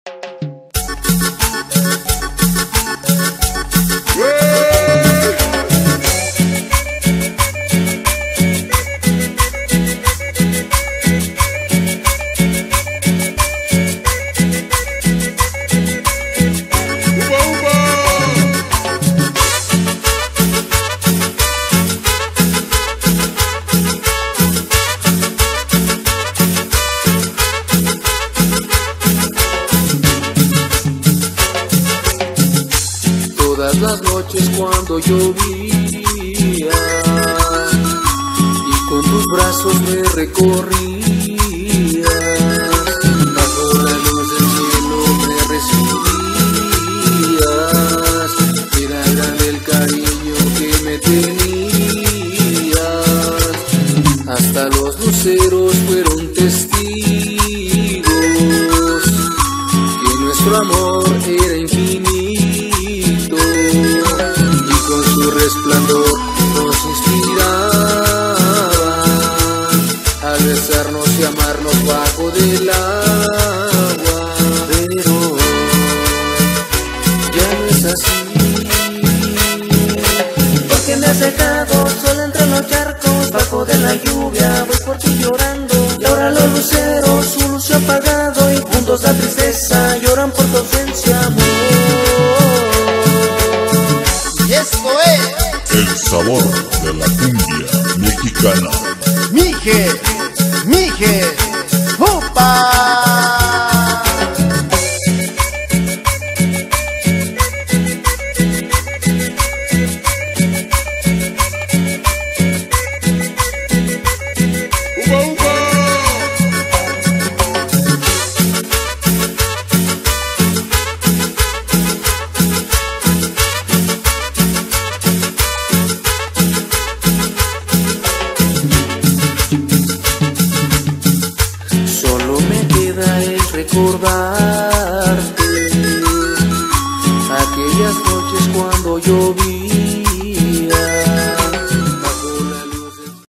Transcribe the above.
Todas las noches cuando llovía y con tus brazos me recorrías, bajo la luz del cielo me recibías. Era grande el cariño que me tenías, hasta los luceros fueron testigos que nuestro amor era infinito. Con su resplandor nos inspiraban al besarnos y amarnos bajo del agua. Pero ya no es así, porque me has dejado sola entre los charcos, bajo de la lluvia voy por ti llorando. Y ahora los luceros su luz se ha apagado y juntos la tristeza lloran por tu ausencia, amor. El sabor de la cumbia mexicana. Mije, Mije, ¡upa! recordarte aquellas noches cuando llovía